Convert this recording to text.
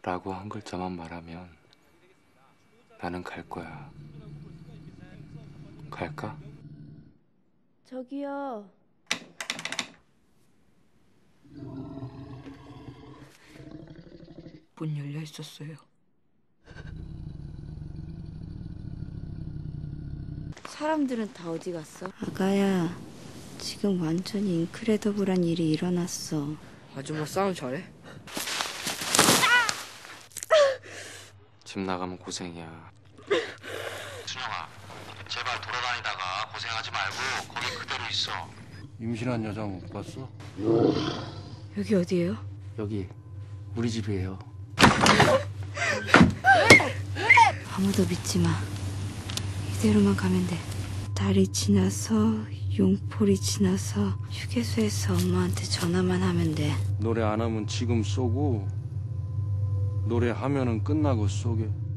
라고 한 글자만 말하면 나는 갈 거야. 갈까? 저기요. 문 열려 있었어요. 사람들은 다 어디 갔어? 아가야, 지금 완전히 인크레더블한 일이 일어났어. 아줌마 싸움 잘해? 집 나가면 고생이야. 준영아, 제발 돌아다니다가 고생하지 말고 거기 그대로 있어. 임신한 여자 못 봤어? 여기 어디예요? 여기 우리 집이에요. 아무도 믿지 마. 이대로만 가면 돼. 달이 지나서 용폴이 지나서 휴게소에서 엄마한테 전화만 하면 돼. 노래 안 하면 지금 쏘고 노래하면은 끝나고 쏘게.